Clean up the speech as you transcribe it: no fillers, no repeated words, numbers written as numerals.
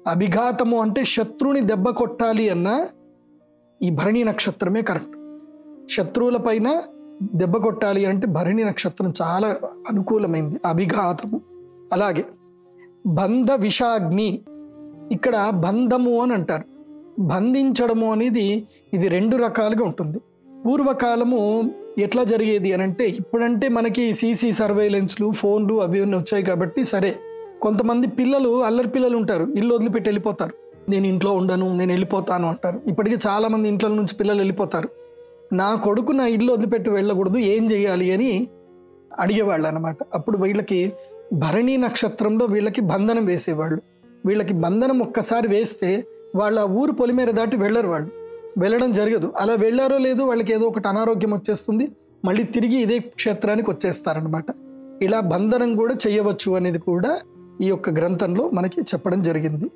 అభిఘాతము అంటే శత్రువుని దెబ్బ కొట్టాలి అన్న ఈ భరణి నక్షత్రమే కరెక్ట్. శత్రువుల పైన దెబ్బ కొట్టాలి అంటే భరణి నక్షత్రం చాలా అనుకూలమైంది, అభిఘాతము. అలాగే బంధ విషాగ్ని, ఇక్కడ బంధము అని అంటారు. బంధించడము అనేది ఇది 2 రకాలుగా ఉంటుంది. పూర్వకాలము ఎట్లా జరిగేది అని అంటే, ఇప్పుడంటే మనకి సీసీ సర్వేలెన్స్లు, ఫోన్లు అవి వచ్చాయి కాబట్టి సరే, కొంతమంది పిల్లలు అల్లరి పిల్లలు ఉంటారు, ఇల్లు వదిలిపెట్టి వెళ్ళిపోతారు. నేను ఇంట్లో ఉండను, నేను వెళ్ళిపోతాను అంటారు. ఇప్పటికీ చాలామంది ఇంట్లో నుంచి పిల్లలు వెళ్ళిపోతారు. నా కొడుకు నా ఇల్లు వదిలిపెట్టి వెళ్ళకూడదు, ఏం చేయాలి అని అడిగేవాళ్ళు అనమాట. అప్పుడు వీళ్ళకి భరణి నక్షత్రంలో వీళ్ళకి బంధనం వేసేవాళ్ళు. వీళ్ళకి బంధనం ఒక్కసారి వేస్తే వాళ్ళ ఊరు పొలిమేర దాటి వెళ్ళరు, వాళ్ళు వెళ్ళడం జరగదు. అలా వెళ్ళారో లేదో వాళ్ళకి ఏదో ఒకటి అనారోగ్యం వచ్చేస్తుంది, మళ్ళీ తిరిగి ఇదే క్షేత్రానికి వచ్చేస్తారనమాట. ఇలా బంధనం కూడా చేయవచ్చు అనేది కూడా ఈ యొక్క గ్రంథంలో మనకి చెప్పడం జరిగింది.